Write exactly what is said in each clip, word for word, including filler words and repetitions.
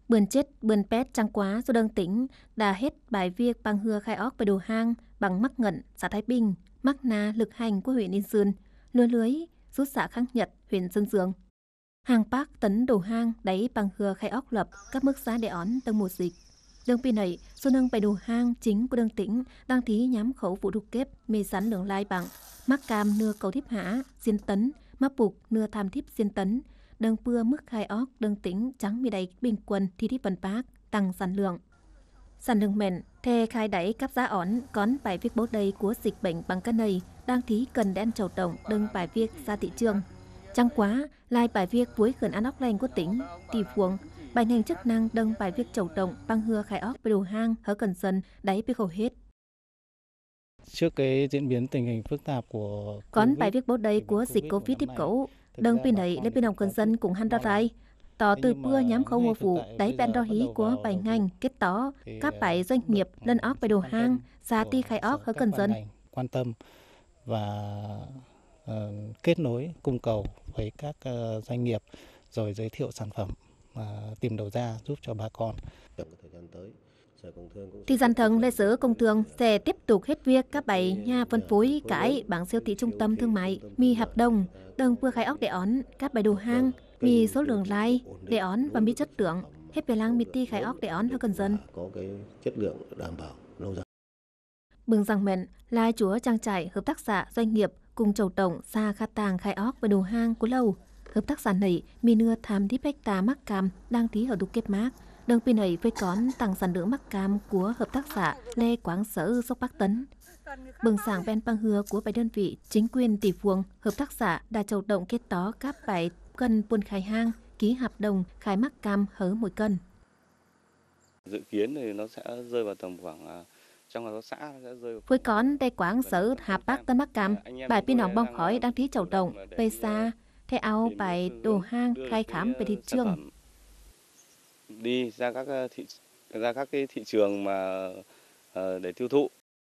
Bươn chết bươn pét trăng quá do đơn tỉnh đã hết bài viết bằng hưa khai óc về đồ hang bằng mắc ngận xã Thái Bình, mắc na lực hành của huyện Yên Sơn, lưới lưới rút xã Khang Nhật huyện Sơn Dương. Hàng bác tấn đồ hang đáy bằng hưa khai óc lập các mức giá để ón tầng một dịch. Đơn pi này số nâng bài đồ hang chính của đơn tỉnh đang thí nhắm khẩu vụ đục kép mê sắn lượng lai bằng mắc cam nưa cầu thiếp hả diên tấn mắc bục nưa tham thiếp diên tấn đơn pưa mức khai óc đơn tỉnh trắng mi đầy bình quân thi thiếp vần bác tăng sản lượng sản lượng mệnh thề khai đáy cáp giá ón có bài viết bố đầy của dịch bệnh bằng cái này đang thí cần đen trầu động đơn bài viết ra thị trường chẳng quá lai bài viết với khẩn ăn óc lành của tỉnh tỷ phuông bài ngành chức năng đăng bài viết chầu động băng hưa khai óc về đồ hang hở cần dân đáy bê khẩu hết. Trước cái diễn biến tình hình phức tạp của Còn bài viết bố đây của dịch Covid tiếp cẩu đăng pin này lên bên đồng cần dân cũng hăn ra rai tỏ từ bưa nhắm khâu mùa vụ đáy bên đo hí của bài ngành kết tỏ các bài doanh nghiệp lên óc về đồ hang ra ti khai óc hở cần dân quan tâm và uh, kết nối cung cầu với các uh, doanh nghiệp rồi giới thiệu sản phẩm uh, tìm đầu ra giúp cho bà con. Thì dàn thần lê sở công thương sẽ tiếp tục hết việc các bài nhà phân phối cải bảng siêu thị trung tâm thương mại mi hợp đồng đơn vừa khai óc để ón các bài đồ hang mi số lượng like để ón và mi chất lượng hết về lăng mi ti khai óc để ón theo cần dân có cái chất lượng đảm bảo lâu dài. Bừng rằng mệnh là chúa trang trại hợp tác xã doanh nghiệp cùng chầu tổng xa khá tàng khai óc và đồ hang của lâu hợp tác xã này mi nưa tham tiếp hecta mắc cam đang tí ở đục kép mát đơn pin này với con tăng sản lượng mắc cam của hợp tác xã Lê Quảng Sở Sóc Bắc Tấn. Bừng sảng ven băng hứa của bài đơn vị chính quyền tỷ phuông hợp tác xã đã chầu động kết tó các bài cân buôn khai hang ký hợp đồng khai mắc cam hở mỗi cân. Dự kiến thì nó sẽ rơi vào tầm khoảng trong hợp tác xã sẽ rơi. Với con Lê Quảng Sở Hạp Bắc Tân Mắc Cam bài pin nòng bong khói đang tí chầu động về xa theo áo bài đồ hang khai khám về thị trường. Đi ra các thị ra các cái thị trường mà uh, để tiêu thụ.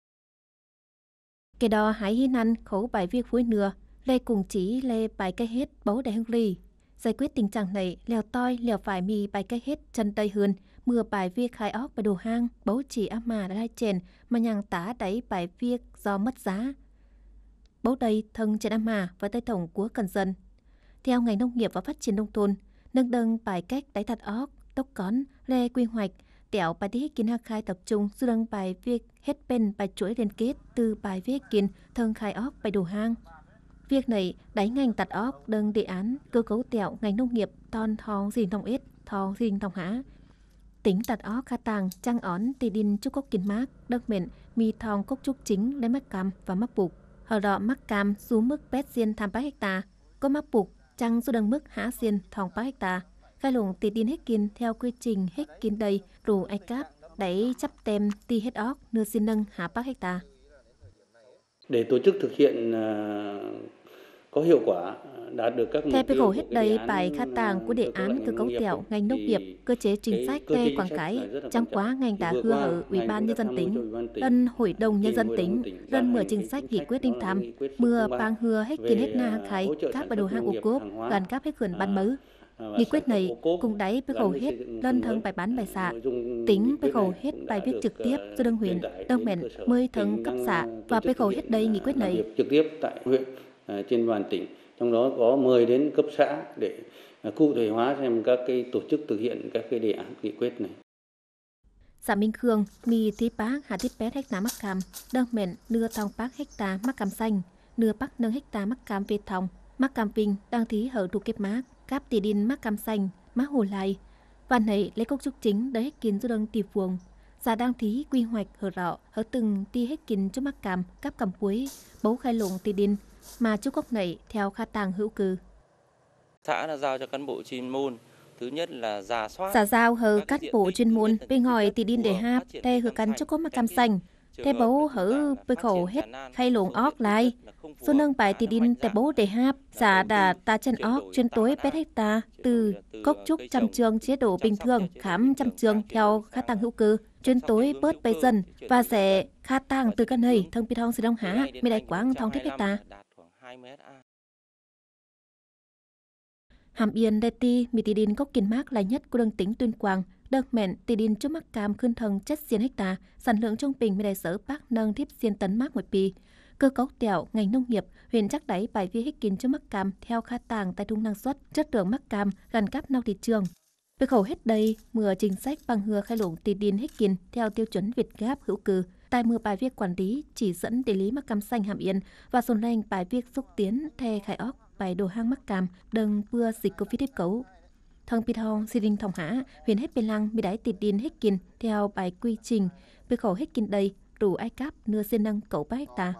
Cái đó hãy hin ăn khẩu bài viết phối nừa lê cùng chỉ lê bài cây hết bấu đại hương ly giải quyết tình trạng này lèo toi lèo phải mì bài cây hết chân tây hơn mưa bài viết khai óc và đồ hang bấu chỉ áp mà đã lai chèn mà nhàng tá đáy bài viết do mất giá bấu đây thân trên áp mà và tay tổng của cần dân theo ngành nông nghiệp và phát triển nông thôn nâng đơn bài cách đáy thật óc tốc cón lê quy hoạch tẻo bài tiết kiến khai tập trung du đăng bài viết hết bên bài chuỗi liên kết từ bài viết kiến thân khai óc bài đồ hang việc này đáy ngành tạt óc đơn đề án cơ cấu tẻo ngành nông nghiệp ton thong dình thong ít thong dình thong há tính tạt óc kha tàng trăng ón tì đin trúc cốc kiến mát đất mệnh mi thong cốc trúc chính lấy mắc cam và mắc bục hở đọ mắc cam xuống mức pet xiên tham ba hecta có mắc bục trăng du đăng mức há xiên thong ba hecta khai lùng tì đin hết kiên theo quy trình hết kiên đầy rủ ai cáp đáy chắp tem ti hết óc nưa xin nâng há ba hecta. Để tổ chức thực hiện uh, có hiệu quả đạt được các mục theo tiêu hết đầy bài khá tàng của đề án cơ cấu tẻo ngành nông nghiệp cơ chế chính sách tê quảng cái chẳng quá ngành đã hứa ở ủy ban nhân dân tỉnh đơn hội đồng nhân dân tỉnh đơn mở chính sách nghị quyết đinh tham mưa bang hứa hết kiên hết na khai các bài đồ hang ô cốp gần các hết gần ban mớ nghị quyết này cùng đáy với khẩu hết lân thân bài bán bài xạ tính với khẩu hết bài viết trực tiếp do đơn huyện đơn mệnh mười thân cấp xã và với khẩu hết đây nghị quyết này trực tiếp tại huyện trên toàn tỉnh trong đó có mười đến cấp xã để cụ thể hóa xem các cái tổ chức thực hiện các cái đề án nghị quyết này. Xã Minh Khương mi thí bác hà thí pét hecta mắc cam đơn mệnh nưa thong bác hecta mắc cam xanh nưa bắc nâng hecta mắc cam về thong mắc cam vinh đang thí hở đủ kép mát cáp tì đin mắc cam xanh mắc hồ lai và này lấy cốc trúc chính để hết kiến do đơn tì phuông xã đang thí quy hoạch hở rọ hở từng ti hết kiến cho mắc cam cáp cam cuối bấu khai lụng tì đin mà chú cốc này theo kha tàng hữu cư. Xã là giao cho cán bộ chuyên môn thứ nhất là rà soát xã giao hờ cán bộ chuyên môn bên ngoài tì đin để hạp tê hờ cắn cho có mắc cam xanh thế bấu hở bê khẩu hết khai lụng óc lại số nâng bài tì đin tê bấu để hạp xã đã ta chân óc chuyên tối pet hecta từ cốc trúc trăm trường chế độ bình thường khám trăm trường theo kha tàng hữu cư chuyên tối bớt bây dần và sẽ kha tàng từ căn này thông pi thong sĩ đông há mới đại quáng thong thiết hecta Hàm Yên Đê Ti, Mì Tì Đin Cốc Kiên Mác là nhất của đơn tỉnh Tuyên Quang, Đơn mẹn tỷ điên cho mắc cam khuyên thần chất xiên hecta, sản lượng trung bình mới đại sở bác nâng thiếp xiên tấn mắc một pi. Cơ cấu tẹo ngành nông nghiệp huyện chắc đáy bài vi hích kín cho mắc cam theo kha tàng tại trung năng suất chất lượng mắc cam gần cáp nông thị trường. Với khẩu hết đây, mưa chính sách bằng hừa khai lủng tỷ điên hích kín theo tiêu chuẩn Việt Gáp hữu cư. Tại mưa bài viết quản lý chỉ dẫn để lý mắc cam xanh Hàm Yên và dồn lành bài viết xúc tiến the khai óc bài đồ hang mắc cam đừng vừa dịch Covid tiếp cấu. Thằng Pít Hong, Sĩ Đinh Thòng Hã, huyện hết Biên Lăng, bị đáy tịt điên hết kín theo bài quy trình, với khẩu hết kín đây, đủ ai cáp nưa xin nâng cẩu ba hecta.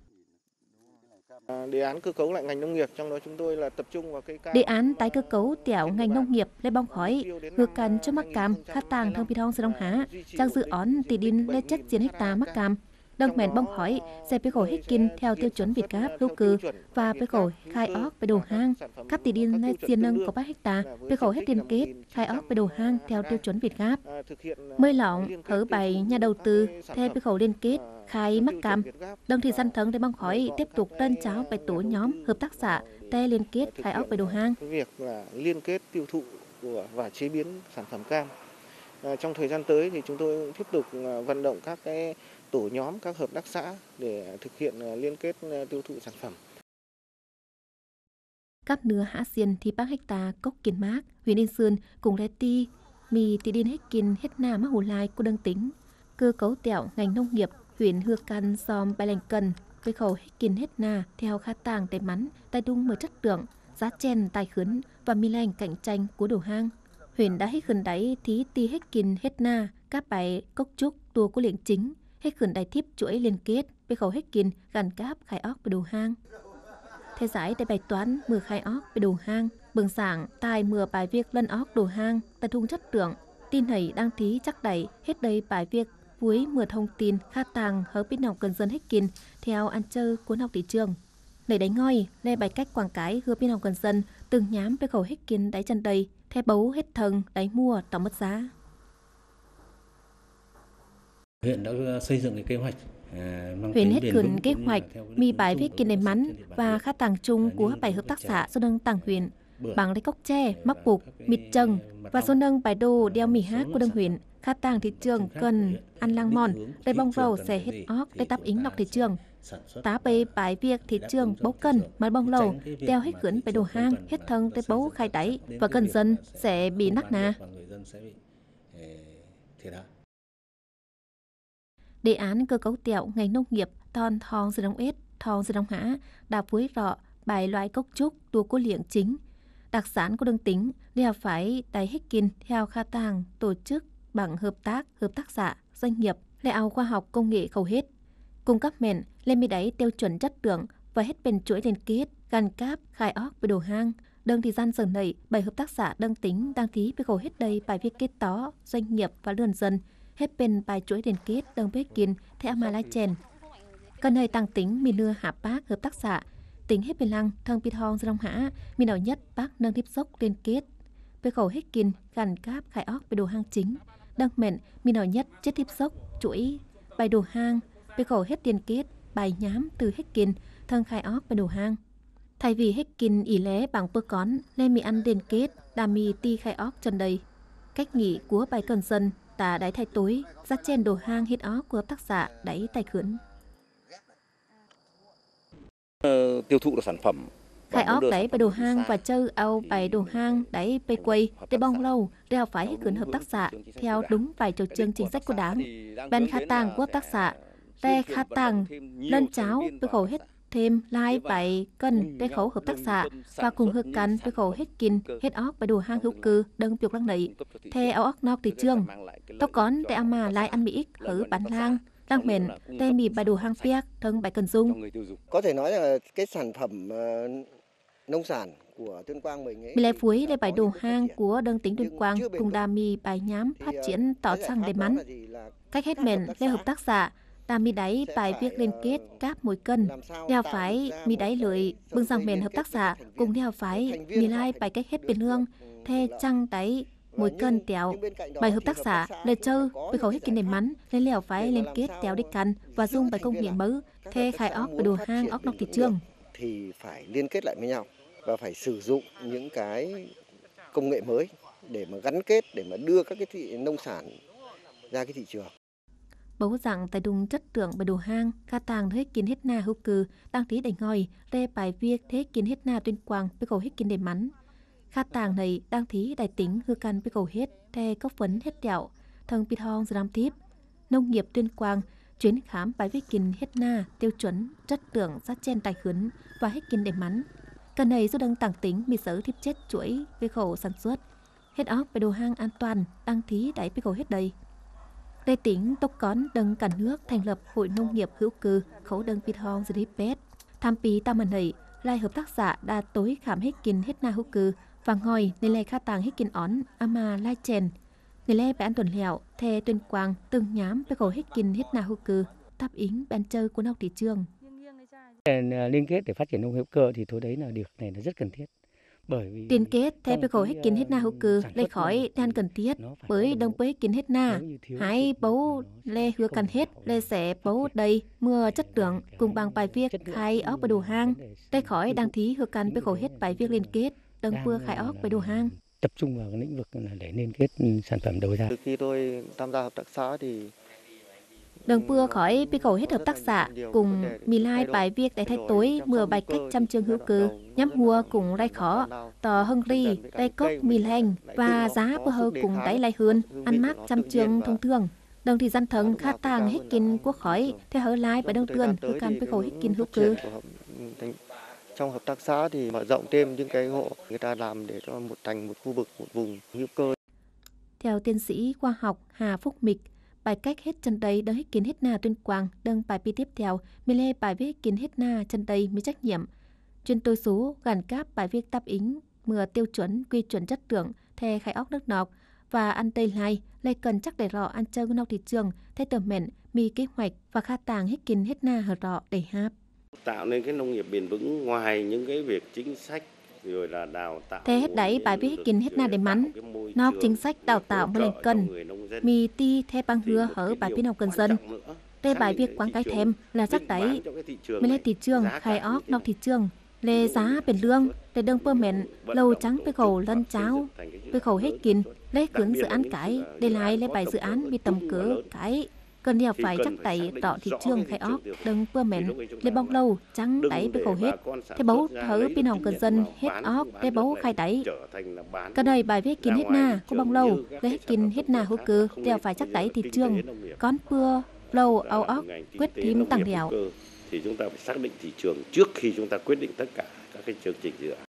Đề án cơ cấu lại ngành nông nghiệp, trong đó chúng tôi là tập trung vào cây cam. Đề án tái cơ cấu tẻo ngành nông nghiệp lấy bong khói, hứa cần cho mắc cam, khát tàng thằng Pít Hong Sĩ Đinh Hã, trang dự án tịt điên lên chất chín hecta mắc cam. Đơn mẹn bong hỏi sẽ bế khổ hít kinh theo tiêu chuẩn Việt Gáp hữu cư và bế khổ khai óc về đồ hang các tỷ điên lên xiên nâng có ba hecta bế khổ hết liên kết khai óc về đồ hang theo tiêu chuẩn Việt Gáp. Mới lỏng hở bày nhà đầu tư theo bế khổ liên kết khai mắc cam. Đồng thời gian thắng để bong hỏi tiếp tục đơn cháo bài tổ nhóm hợp tác xã te liên kết khai óc về đồ hang. Việc là liên kết tiêu thụ và chế biến sản phẩm cam. À, trong thời gian tới thì chúng tôi tiếp tục vận động các cái tổ nhóm, các hợp tác xã để thực hiện liên kết tiêu thụ sản phẩm. Các nửa hạ xiên thì bác hecta cốc kiên mát, huyện Yên Sơn cùng lê ti, mì tỷ điên hết kiên hết na mắc hồ lai của đơn tính. Cơ cấu tẹo ngành nông nghiệp, huyện Hưa Can xóm Bài Lành Cần, với khẩu hết kiên hết na theo khá tàng tay mắn, tay đung mở chất lượng, giá chen tài khướn và mi lành cạnh tranh của đồ hang. Huyện đã hết gần đáy thí ti hết kiên hết na, các bài cốc trúc tua của liệng chính, hết khẩn đại thiếp chuỗi liên kết với khẩu hết kiên gần cáp khai óc với đồ hang. Thế giải tại bài toán mưa khai óc với đồ hang, bừng sảng tài mưa bài việc lân óc đồ hang, tại thung chất lượng, tin hầy đăng thí chắc đẩy hết đây bài việc cuối mưa thông tin kha tàng hớ biết nọc cần dân hết kiên theo ăn chơi của nọc thị trường. Để đánh ngoi, lê bài cách quảng cái hứa biết nọc cần dân từng nhám với khẩu hết kiên đáy chân đầy, thế bấu hết thần đáy mua tổng mất giá. Huyện đã xây dựng cái kế hoạch huyện hết gần kế hoạch mi bài viết kiên nền mắn và khá tàng chung của bảy hợp tác xã do nâng tàng huyện bằng lấy cốc tre, mắc bục, mịt trần và do nâng bài đồ đeo mì hát của đơn huyện khá tàng thị trường cần ăn lang mòn đầy bong rầu sẽ hết óc để đáp ứng nọc thị trường tá bê bài việc thị trường bấu cân mà bong lầu đeo hết khẩn bài đồ hang hết thân tới bấu khai đáy và gần dân sẽ bị nắc nà. Đề án cơ cấu tẹo ngành nông nghiệp thon thong dưa đông ết, thong dưa đông hã, đào puối rọ, bài loại cốc trúc, tua cố liệng chính. Đặc sản của đơn tính đều phải đáy hết kiên theo kha tàng, tổ chức bằng hợp tác, hợp tác xã, doanh nghiệp, lệ ảo khoa học công nghệ khẩu hết. Cung cấp mền lên mi đáy tiêu chuẩn chất lượng và hết bên chuỗi liên kết, gan cáp, khai óc với đồ hang. Đơn thời gian dần nảy, bảy hợp tác xã đơn tính đăng ký với khẩu hết đây bài viết kết tó, doanh nghiệp và lươn dân. Hết bên bài chuỗi liên kết đơn bế kiên theo mà lai chèn. Cần hơi tăng tính mình đưa hạ bác hợp tác xã. Tính hết bên lăng, thân Pít Hong Sĩ Đinh Hã, mình nào nhất bác nâng tiếp dốc liên kết. Với khẩu hết kiên, gần cáp khai óc với đồ hang chính. Đăng mệnh, mình nào nhất chết tiếp dốc, chuỗi, bài đồ hang. Với khẩu hết liên kết, bài nhám từ hết kiên, thân khai óc với đồ hang. Thay vì hết kiên ý lé bằng bơ cón, lên mì ăn liên kết, đà mì ti khai óc chân đầy. Cách nghĩ của bài cần dân ta đáy thay tối, rắc chen đồ hang hết óc của hợp tác xã đáy tay khướn. Ờ, tiêu thụ được sản phẩm. Khai óc đáy bài đồ hang và chơi ao bài đồ hang đáy bê quay để bong lâu đều phải hết khướn hợp tác xã theo đúng vài chủ trương chính sách của đảng. Bên khá tàng của hợp tác xã, te khá tàng, lân cháo với khẩu hết thêm lai bài cân để khẩu hợp tác xã và cùng hợp cắn với khẩu hết kín hết óc bài đồ hang hữu cư đơn việc lăng nảy theo áo óc nóc thị trường tóc cón để ao mà lai ăn mỹ ích ở bán lang đang mền để mì bài đồ hang piếc thân bài cần dung. Có thể nói là cái sản phẩm uh, nông sản của Tuyên Quang mình ấy, mì lẻ phúi để bài đồ hang của đơn tính Tuyên Quang cùng đà mì bài nhám phát triển tỏ sang để mắn cách hết mền để hợp tác xã đà mi đáy bài viết liên kết các mối cân đeo phái mi đáy lưỡi bưng sang mền hợp tác xã cùng đeo phái mi lai bài cách hết biển hương the trăng đáy mối cân téo bài hợp tác xã lời chơi với khẩu hết kinh nền mắn lên lèo phái liên kết téo đi cắn và dung bài công nghệ mới the khai óc và đồ hang óc nóc thị trường thì phải liên kết lại với nhau và phải sử dụng những cái công nghệ mới để mà gắn kết, để mà đưa các cái thị nông sản ra cái thị trường. Bố rằng tại đùng chất tượng bởi đồ hang, ca tàng thế kiến hết na hữu cư, đăng tí đầy ngòi, rê bài việc thế kiến hết na tuyên quang, với cầu hết kiến đề mắn. Ca tàng này đăng thí đại tính hư căn với cầu hết, thê cốc phấn hết đẹo, thần bịt hong ra đám tiếp. Nông nghiệp tuyên quang, chuyến khám bài viết kiến hết na, tiêu chuẩn, chất tượng, sát chen tài khấn và hết kiến đề mắn. Cần này do đăng tàng tính bị sở thiếp chết chuỗi với khẩu sản xuất. Hết óc với đồ hang an toàn, đăng thí đáy với cầu hết đầy. Đây tỉnh tốc cón đâng cả nước thành lập Hội Nông nghiệp hữu cư khẩu đâng bịt hong dưới pet. Tham pí tam mần hầy, lai hợp tác giả đa tối khám hết kiến hết na hữu cư và ngòi nên lai khá tàng hết kiến ón ama lai chèn. Người lai bán tuần lẹo, thê tuyên quang từng nhám với khẩu hết kiến hết na hữu cư, táp ính bán chơi của nông thị trường. Liên kết để phát triển nông hữu cơ thì tôi đấy là điều này là rất cần thiết. Liên kết theo bê khổ hết kiến hết na hữu cư lấy khỏi đan cần thiết bởi đồng bế kiến hết na hãy bấu lê hứa cần hết lê sẽ bấu đầy mưa chất lượng cùng bằng bài viết khai óc và đồ hang lấy khỏi đăng thí hứa cần bê khổ hết bài viết liên kết đồng bưa khai óc và đồ hang tập trung vào cái lĩnh vực là để liên kết sản phẩm đầu ra. Từ khi tôi tham gia hợp tác xã thì Đừng bưa khỏi bị khẩu hết hợp tác xã cùng mì lai bài viết để thay tối mưa bài cách trăm chương hữu cư nhắm hùa cùng lai khó tò hưng ri lai cốc mì lành và giá bơ hơ cùng đáy lai hơn ăn mát trăm chương thông thường. Đồng thì dân thần khá tàng hết kinh quốc khỏi theo hở lai và đông tươn hữu can với khẩu hết kinh hữu cư. Trong hợp tác xã thì mở rộng thêm những cái hộ người ta làm để cho một thành một khu vực một vùng hữu cơ. Theo tiến sĩ khoa học Hà Phúc Mịch, bài cách hết chân đây đỡ hết kiến hết na tuyên quang đăng bài pi tiếp theo mình lê bài viết kiến hết na chân đây mới trách nhiệm chuyên tôi số gắn cáp bài viết táp ính mưa tiêu chuẩn quy chuẩn chất lượng thè khai óc nước nọc và ăn tây lai lại cần chắc để rọ ăn chơi của nông thị trường thay tờ mệnh mi kế hoạch và kha tàng hết kiến hết na hở rọ để hạp tạo nên cái nông nghiệp bền vững ngoài những cái việc chính sách rồi là đào tạo thế hết đấy bài viết kiến hết na để mắn nóc chính sách đào tạo mới lên cân mì ti theo băng hứa hở bài viết nào cần dân đây bài viết quảng cái thêm là chắc đấy mới lên thị trường khai óc nóc thị trường lê giá bền lương để đơn pơ mệnh lâu trắng với khẩu lân cháo với khẩu hết kín lấy hướng dự án cái để lại lấy bài dự án bị tầm cỡ cái cần đeo phải chắc tay tọ thị trường khai óc đừng pơ mệnh lấy bóng lâu trắng đáy với khẩu hết thế bấu thử pin hồng cần dân hết óc để bấu khai đáy cái đây bài viết kín hết na có bóng lâu lấy hết kín hết na hữu cư đeo phải chắc đáy thị trường con pưa lâu áo óc quyết thím tăng đèo thì chúng ta phải xác định thị trường trước khi chúng ta quyết định tất cả các cái chương trình dự án.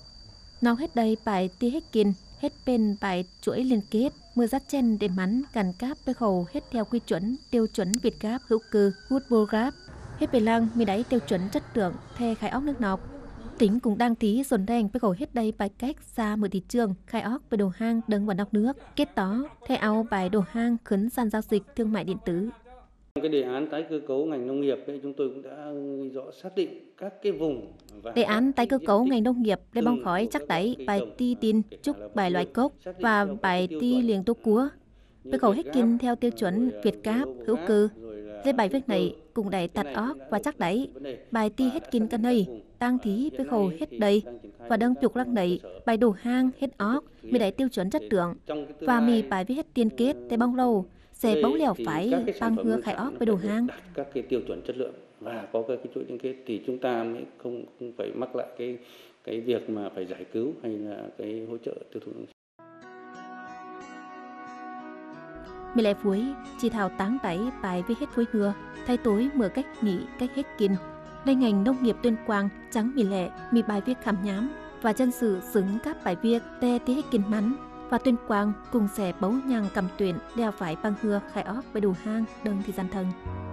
Nó hết đây bài ti hết kín hết bên bài chuỗi liên kết mưa rát chen để mắn càn cáp với khẩu hết theo quy chuẩn tiêu chuẩn Việt Gáp hữu cư Woodbull Gáp hết bề lăng mi đáy tiêu chuẩn chất lượng the khai óc nước nọc tính cũng đang tí dồn đen với khẩu hết đây bài cách ra mở thị trường khai óc với đồ hang đấng vào nóc nước kết đó theo áo bài đồ hang khấn sàn giao dịch thương mại điện tử. Cái đề án tái cơ cấu ngành nông nghiệp ấy, chúng tôi cũng đã ghi rõ xác định các cái vùng và đề án tái cơ cấu ngành nông nghiệp để bong khói chắc đáy bài ti tin trúc bài loại cốc và bài ti liền tô cúa với khẩu hết kinh theo tiêu chuẩn Việt Gáp hữu cư. Lên bài viết này cùng đẩy tạt óc và chắc đáy bài ti hết kinh căn này tăng thí với khẩu hết đầy và đơn trục lăng đẩy bài đồ hang hết óc mới đẩy tiêu chuẩn chất lượng và mì bài viết hết tiên kết để bong lâu sẽ bấu lèo phải băng hứa khai óc với đồ hang các cái tiêu chuẩn chất lượng và có cái chuỗi liên kết thì chúng ta mới không, không phải mắc lại cái cái việc mà phải giải cứu hay là cái hỗ trợ tiêu thụ. Mì lại phối chỉ thảo táng đáy bài viết hết phối hừa thay tối mở cách nghỉ cách hết kín đây ngành nông nghiệp tuyên quang trắng mì lệ mì bài viết khám nhám và chân sự xứng các bài viết tê tí hết kín mắn và tuyên quang cùng sẽ bấu nhằng cầm tuyển đeo phải băng hưa khai óc với đồ hang đơn thì gian thân.